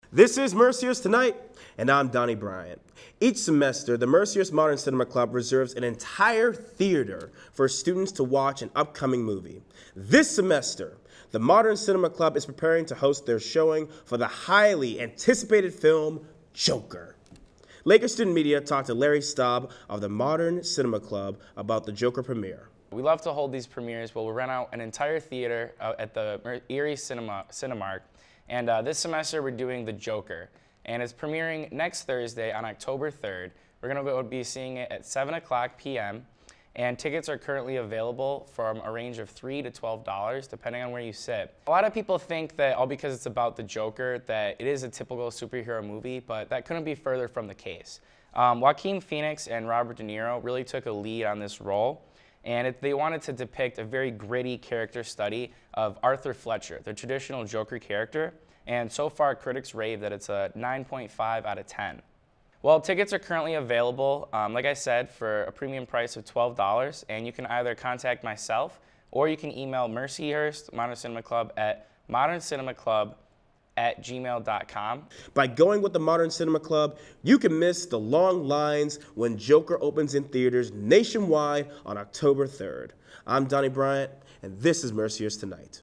This is Mercyhurst Tonight, and I'm Donnie Bryant. Each semester, the Mercyhurst Modern Cinema Club reserves an entire theater for students to watch an upcoming movie. This semester, the Modern Cinema Club is preparing to host their showing for the highly anticipated film, Joker. Laker Student Media talked to Larry Staub of the Modern Cinema Club about the Joker premiere. We love to hold these premieres where we'll rent out an entire theater at the Erie Cinemark. And this semester we're doing The Joker. And it's premiering next Thursday on October 3rd. We're going to be seeing it at 7 o'clock p.m. And tickets are currently available from a range of $3 to $12, depending on where you sit. A lot of people think that all because it's about the Joker, that it is a typical superhero movie, but that couldn't be further from the case. Joaquin Phoenix and Robert De Niro really took a lead on this role, and they wanted to depict a very gritty character study of Arthur Fletcher, the traditional Joker character, and so far critics rave that it's a 9.5 out of 10. Well, tickets are currently available, like I said, for a premium price of $12, and you can either contact myself or you can email Mercyhurst Modern Cinema Club at moderncinemaclub@gmail.com. By going with the Modern Cinema Club, you can miss the long lines when Joker opens in theaters nationwide on October 3rd. I'm Donnie Bryant, and this is Mercyhurst Tonight.